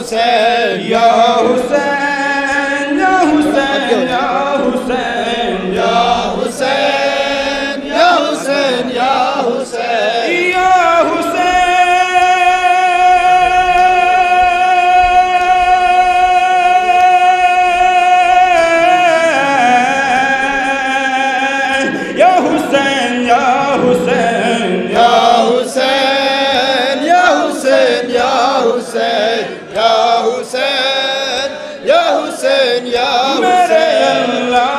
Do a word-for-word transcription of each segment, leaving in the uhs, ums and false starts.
حسین یا حسین یا حسین یا حسین یا حسین یا حسین یا حسین یا حسین یا حسین یا حسین یا حسین یا حسین یا حسین یا حسین یا حسین یا میرے حسین اللہ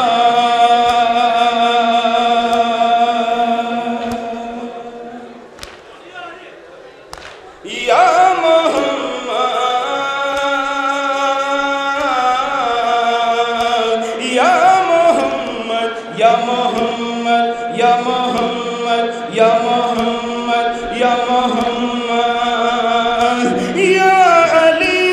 یا محمد یا محمد یا محمد یا محمد یا محمد یا محمد یا علی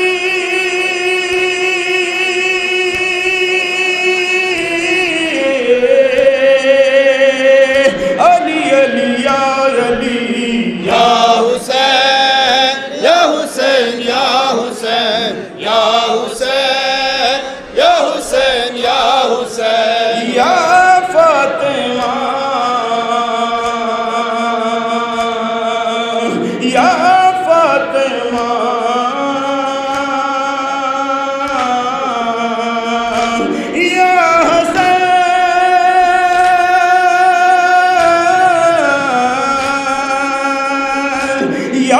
علی علی یا علی یا حسین یا حسین یا حسین یا حسین یا حسین یا حسین یا فاطمہ یا فاطمہ یا حسین یا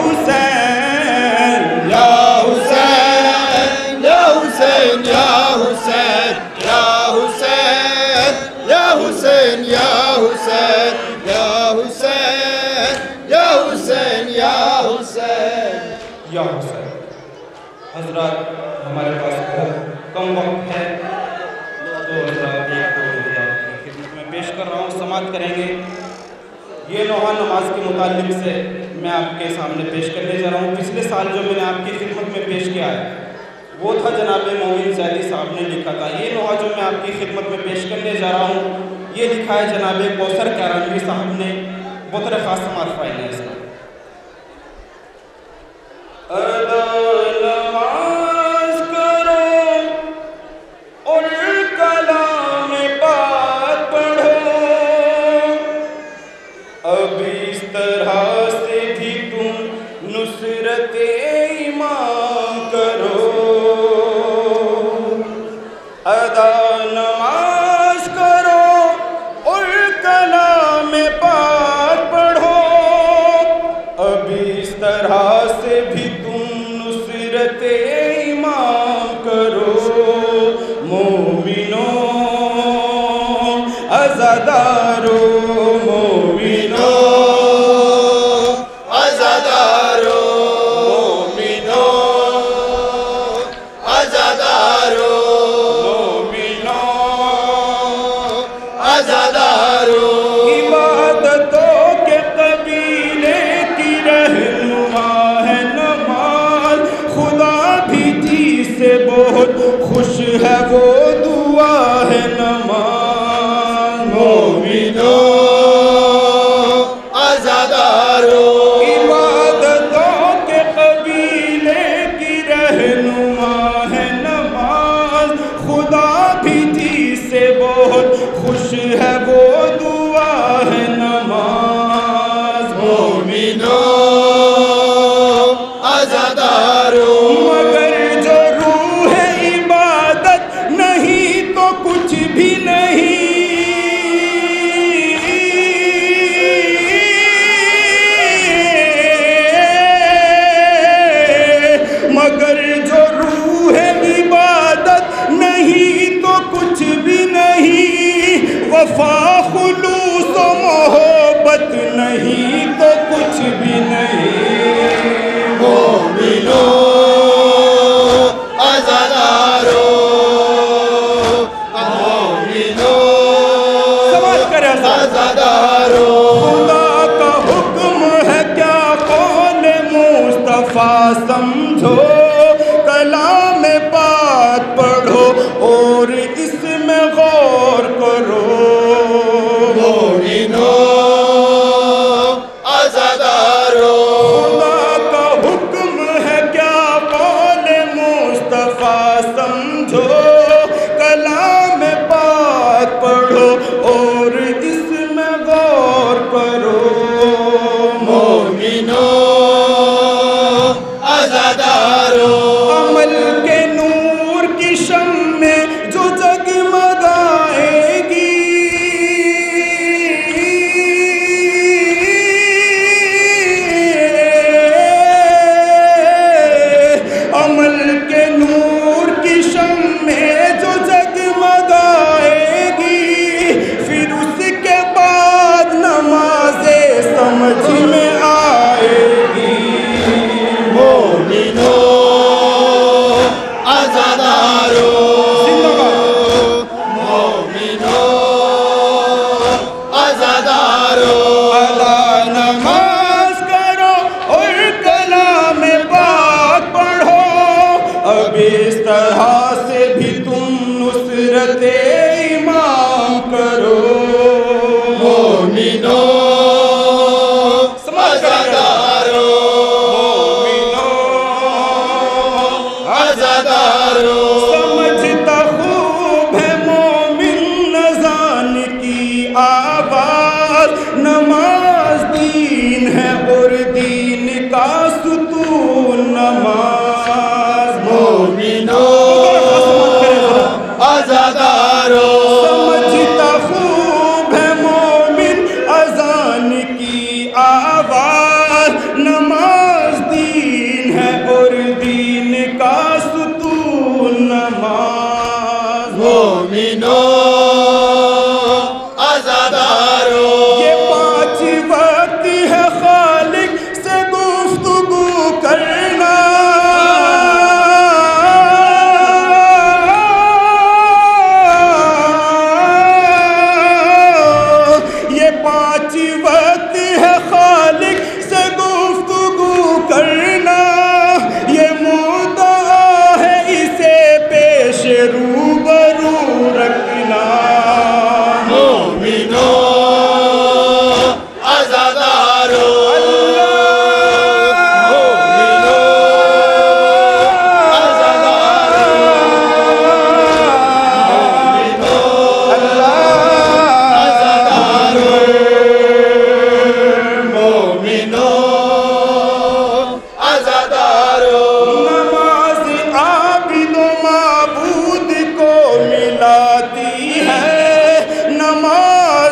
حسین یا حسین یا حسین یا حسین یا حسین یا حسین یا حسین یا حسین یا حسین یا حسین یا حسین حضرات ہمارے پاس بہت کم وقت ہے تو حضرات ایک دو حضرات کی خدمت میں پیش کر رہا ہوں سماعت کریں گے یہ لوحہ نماز کے متعلق سے میں آپ کے سامنے پیش کرنے جا رہا ہوں پچھلے سال جو میں نے آپ کی خدمت میں پیش کیا ہے وہ تھا جناب مومن زیدی صاحب نے لکھا تھا یہ لوحہ جو میں آپ کی خدمت میں پیش کرنے جا رہا ہوں یہ لکھا ہے جناب کوثر کیرانوی صاحب نے بطر خاص سماعت فائل ہے اس کا ادا نماز کرو اور کلام پاک پڑھو اب اس طرح سے بھی تم نصرت ایمان کرو ادا نماز کرو اور کلام پاک پڑھو اب اس طرح سے بھی تم نصرت ایمان کرو مومنوں عزادارو مومنوں عزادارو مومنوں عزادارو مومنوں عزادارو عبادتوں کے قبیلے کی رہنما ہے نماز خدا بھی جی سے بہت خوش ہے وہ دعا ہے نماز مومنوں عزادارو عبادتوں کے قبیلے کی رہنما ہے نماز خدا بھی جی سے بہت خوش ہے وہ دعا ہے نماز مومنوں عزادارو مگر جو روح عبادت نہیں تو کچھ بھی نہیں مگر جو روح عبادت نہیں تو کچھ بھی نہیں وفا خلوص و محبت نہیں تو کچھ بھی نہیں مومنوں عزادارو مومنوں سمجھ کر عزادارو خدا کا حکم ہے کیا قول مصطفیٰ سمجھو کلام پاک پڑھو اور اس میں غور کرو مومنوں عزادارو خدا کا حکم ہے کیا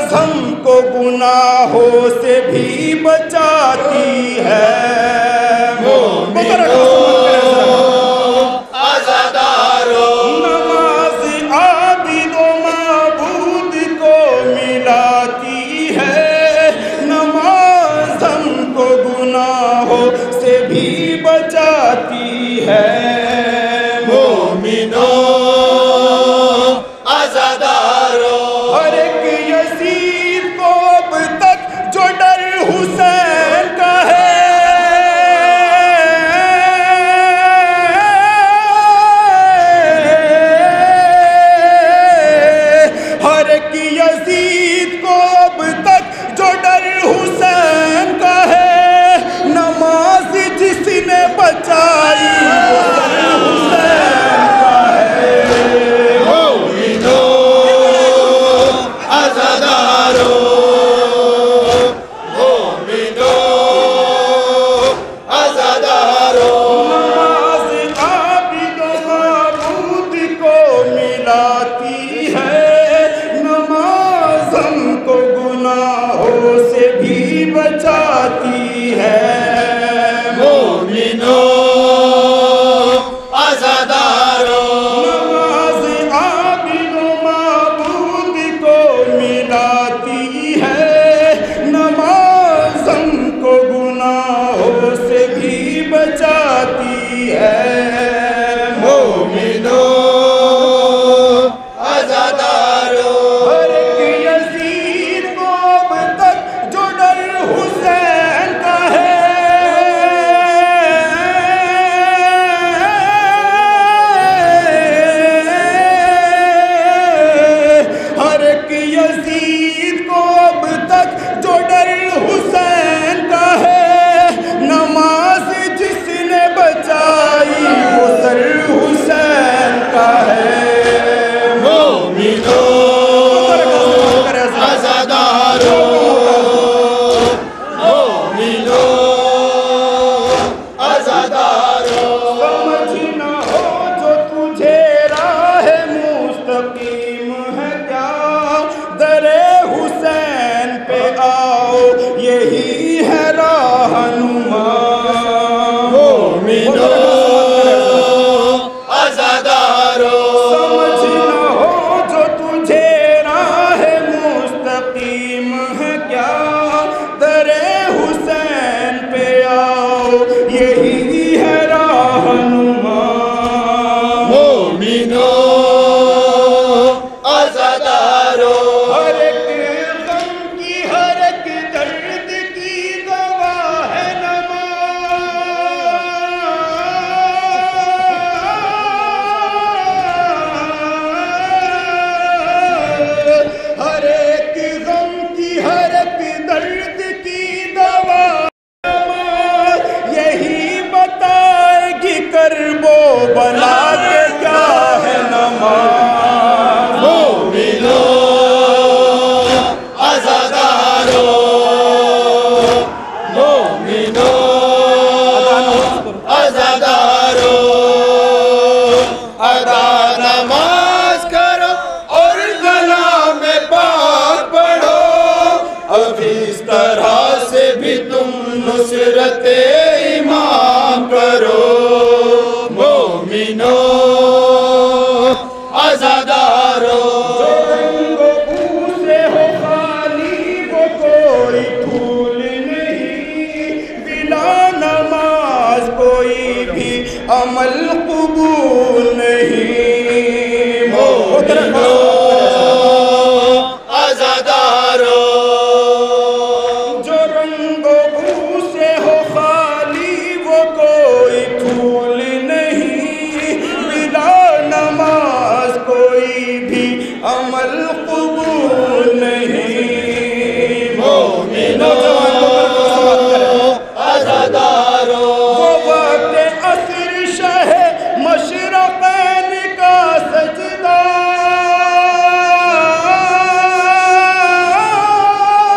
ہم کو گناہوں سے بھی بچاتی ہے مومنو عزادارو نماز عابد و معبود کو ملاتی ہے نماز ہم کو گناہوں سے بھی بچاتی ہے مومنو عزادارو ہر ایک یزید کو اب تک جو ڈر حسین کا ہے ہر ایک یزید کو اب تک جو ڈر حسین کا ہے نماز جس نے بچائی وہ سر حسین کا ہے مومنو عزادارو مومنو عزادارو نماز عابد و معبود کو ملاتی ہے نماز ہم کو گناہوں سے بھی بچاتی ہے مومنو عزادارو نماز عابد و معبود کو ملاتی ہے نماز ہم کو گناہوں سے بھی بچاتی ہے مومنو عزادارو ہر ایک یزید کو اب تک جو ڈر حسین کا ہے ہر ایک یزید کو اب تک جو ڈر حسین کا ہے نماز جس نے بچائی وہ سر حسین کا ہے مومنو عزادارو مومنو عزادارو سمجھنا ہو جو تجھے راہ مستقیم ہے کیا در حسین پہ آؤ یہی ہے راہنما مومنو عزادارو سمجھنا ہو جو تجھے راہ مستقیم ہے کیا در حسین پہ آؤ یہی ہے راہنما مومنو عزادارو ہر ایک غم کی ہر ایک درد کی دوا ہے نماز ہر ایک غم کی ہر ایک درد کی دوا نماز یہی بتائے گی کرب و بلا کے کیا ہے نماز مومنو عزادارو مومنو عزادارو ادا نماز کرو اور گلا میں پاک پڑھو اب اس طرح سے بھی تم نصرت ایمان کرو مومنو عزادارو رنگ و بو سے ہو خالی وہ کوئی پھول نہیں بلا نماز کوئی بھی عمل قبول نہیں مومنو عزادارو جو رنگ و بو سے ہو خالی وہ کوئی پھول نہیں بلا نماز کوئی بھی عمل قبول نہیں مومنو عزادارو وہ وقت عصر شہ مشرقین کا سجدہ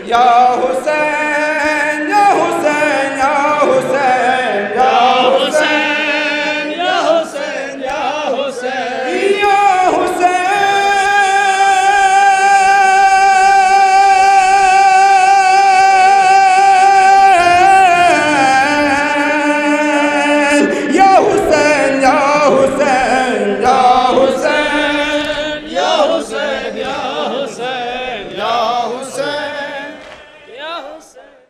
یا حسین یا حسین یا حسین یا حسین یا حسین یا حسین یا حسین یا حسین یا حسین یا حسین یا حسین یا حسین یا حسین یا حسین